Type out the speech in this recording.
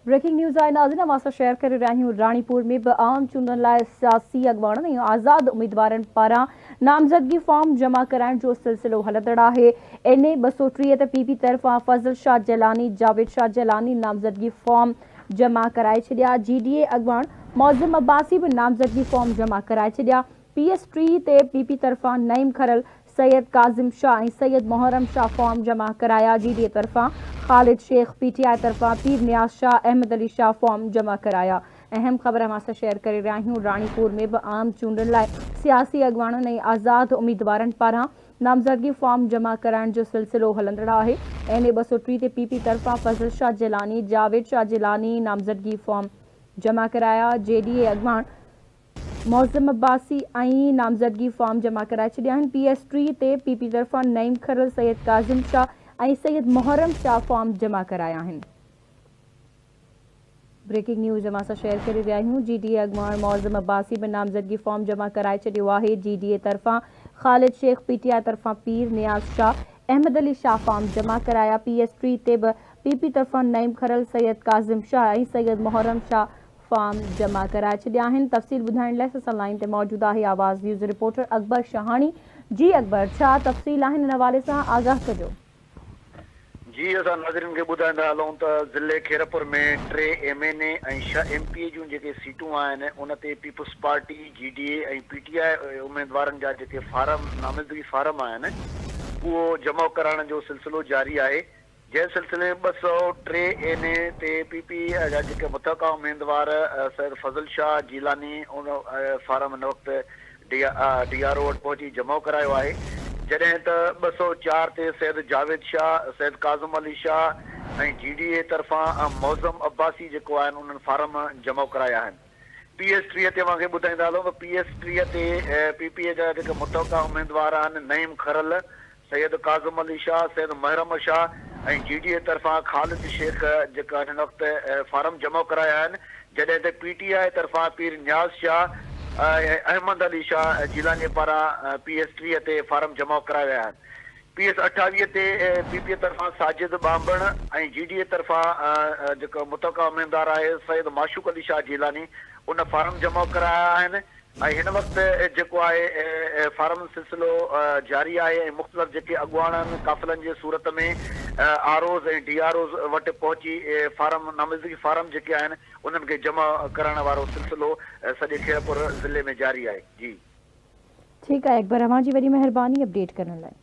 Breaking news आहे नाज़रीन असां शेयर करे रहिया आहियूं। राणीपुर में बि आम चूंडनि लाइ सियासी अॻवाननि ऐं आज़ाद उम्मीदवारनि पारां नामज़दगी फॉर्म जमा कराइण जो सिलसिलो हलंदड़ आहे। NA 230 ते PP तरफ़ां फज़ल शाह जलानी, जावेद शाह जलानी नामज़दगी फॉर्म जमा कराए छॾिया। GDA अॻवान मौज़िम अब्बासी भी नामज़दगी फॉर्म जमा कराए छॾिया। PS 3 ते PP तरफ़ां नईम खरल सैयद काज़िम शाह ऐं सैयद मुहर्रम शाह फॉर्म जमा कराया। GDA तरफ़ां ख़ालिद शेख, PTI तरफ़ां पीर नियाज़ शाह, अहमद अली शाह फॉर्म जमा कराया। अहम ख़बर हम सां शेयर करे रहिया आहियूं। राणीपुर में भी आम चूंडनि लाइ सियासी अॻवाननि ऐं आज़ाद उम्मीदवारनि पारां नामज़दगी फॉर्म जमा कराइण जो सिलसिलो हलंदड़ आहे। NA 230 ते PP तरफ़ां फज़ल शाह जिलानी, जावेद शाह जिलानी नामज़दगी फॉर्म जमा कराया। JDA अॻवान मौज़िम अब्बासी ऐं नामज़दगी फॉर्म जमा कराए छॾिया आहिनि। PS 3 ते PP तरफ़ां नईम खरल सैयद काज़िम शाह ऐं सैयद मुहर्रम शाह फॉर्म जमा कराया आहिनि। ब्रेकिंग न्यूज़ हम सां शेयर करे रहिया आहियूं। GDA अॻवान मौज़िम अब्बासी भी नामज़दगी फॉर्म जमा कराए छॾियो आहे। GDA तरफ़ां ख़ालिद शेख, PTI तरफ़ां पीर नियाज़ शाह, अहमद अली शाह फॉर्म जमा कराया। PS 3 ते भी PP तरफ़ां नईम खरल सैयद काज़िम शाह ऐं सैयद मुहर्रम शाह फॉर्म जमा कराए छॾिया आहिनि। तफ़सील ॿुधाइण लाइ असां लाइन ते मौजूद आहे आवाज़ न्यूज़ रिपोर्टर अकबर शहानी। जी अकबर, छा तफ़सील आहिनि इन हवाले सां आगाह कजो। जी असां नाज़रीन खे ॿुधाईंदा हलूं त ज़िले खेरपुर में 3 MNA ऐं 6 MP जूं जेके सीटूं आहिनि उन ते पीपुल्स पार्टी, GDA ऐं PTI उम्मीदवारनि जा जेके फारम नामज़दगी फारम आहिनि उहो जमा कराइण जो सिलसिलो जारी आहे। जंहिं सिलसिले 203 NA ते PP जा जेके मुतक़ा उम्मीदवार सैयद फज़ल शाह जिलानी उन फारम हिन वक़्तु DRO वटि पहुची जमा करायो आहे। जॾहिं त 204 ते सैयद जावेद शाह, सैयद काज़िम अली शाह ऐं GDA तरफ़ां मौज़म अब्बासी जेको आहिनि उन्हनि फारम जमा कराया आहिनि। PS 3 ते मूंखे ॿुधाईंदा हलो त PS 3 ते PP जा जेके मुतक़ा उम्मीदवार आहिनि नईम खरल, सैयद काज़िम अली शाह, सैयद मुहर्रम शाह ऐं GDA तरफ़ां ख़ालिद शेख जेका हिन वक़्तु फारम जमा कराया आहिनि। जॾहिं त PTI तरफ़ां पीर नियाज़ शाह, अहमद अली शाह जिलानी पारां PS 3 ते फारम जमा कराया विया आहिनि। PS 28 ते PP तरफ़ां साजिद बांबण ऐं GDA तरफ़ां जेको मुतक़ा उम्मीदवार आहे सैयद माशूक अली शाह जिलानी उन फारम जमा कराया आहिनि। ऐं हिन वक़्तु जेको आहे फारम सिलसिलो जारी आहे ऐं मुख़्तलिफ़ जेके अॻुवान आहिनि काफ़िलनि जे सूरत में ROs ऐं DROs वटि पहुची फारम नामज़दगी फारम जेके आहिनि उन्हनि खे जमा करण वारो सिलसिलो सॼे खेरपुर ज़िले में जारी आहे। जी ठीकु आहे अकबर, अव्हां जी वॾी महिरबानी अपडेट करण लाइ।